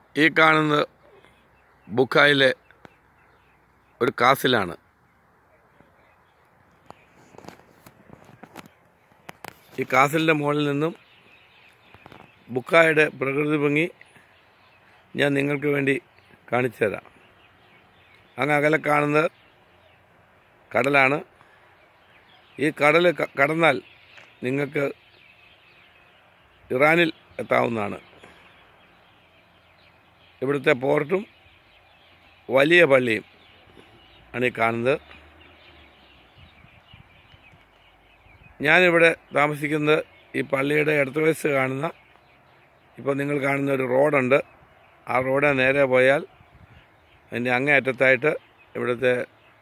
ഈ കാണുന്നത് ബുഖായിലെ ഒരു കാസിലാണ്. ഈ കാസിലിൻ്റെ മുകളിൽ നിന്നും ബുഖായുടെ പ്രകൃതി ഭംഗി ഞാൻ നിങ്ങൾക്ക് വേണ്ടി കാണിച്ചു തരാം. അങ്ങ് അകലെ കാണുന്നത് കടലാണ്. ഈ കടൽ കടന്നാൽ നിങ്ങൾക്ക് ഇറാനിൽ എത്താവുന്നതാണ്. ഇവിടുത്തെ പോർട്ടും വലിയ പള്ളിയും ആണ് ഈ കാണുന്നത്. ഞാനിവിടെ താമസിക്കുന്നത് ഈ പള്ളിയുടെ ഇടതുവശത്ത് കാണുന്ന ഇപ്പോൾ നിങ്ങൾ കാണുന്ന ഒരു റോഡുണ്ട്. ആ റോഡ് നേരെ പോയാൽ അതിൻ്റെ അങ്ങേയറ്റത്തായിട്ട് ഇവിടുത്തെ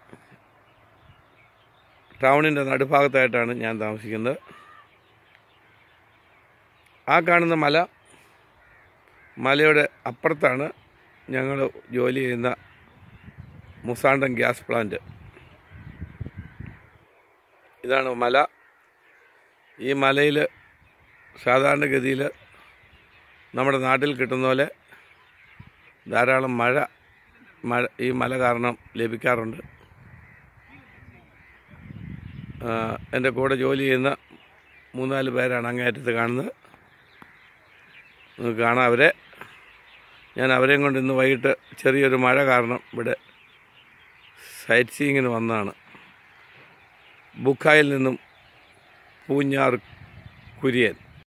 ടൗണിൻ്റെ നടുഭാഗത്തായിട്ടാണ് ഞാൻ താമസിക്കുന്നത്. ആ കാണുന്ന മലയുടെ അപ്പുറത്താണ് ഞങ്ങൾ ജോലി ചെയ്യുന്ന മുസാണ്ടം ഗ്യാസ് പ്ലാന്റ്. ഇതാണ് മല. ഈ മലയിൽ സാധാരണഗതിയിൽ നമ്മുടെ നാട്ടിൽ കിട്ടുന്ന പോലെ ധാരാളം മഴ ഈ മല കാരണം ലഭിക്കാറുണ്ട്. എൻ്റെ കൂടെ ജോലി ചെയ്യുന്ന 3-4 പേരാണ് അങ്ങേയറ്റത്ത് കാണുന്നത്. നിങ്ങൾക്ക് കാണാം അവരെ. ഞാൻ അവരെയും കൊണ്ട് ഇന്ന് വൈകിട്ട് ചെറിയൊരു മഴ കാരണം ഇവിടെ സൈറ്റ് സീയിങ്ങിന് വന്നതാണ്. ബുഖായിൽ നിന്നും പൂഞ്ഞാർ കുര്യൻ.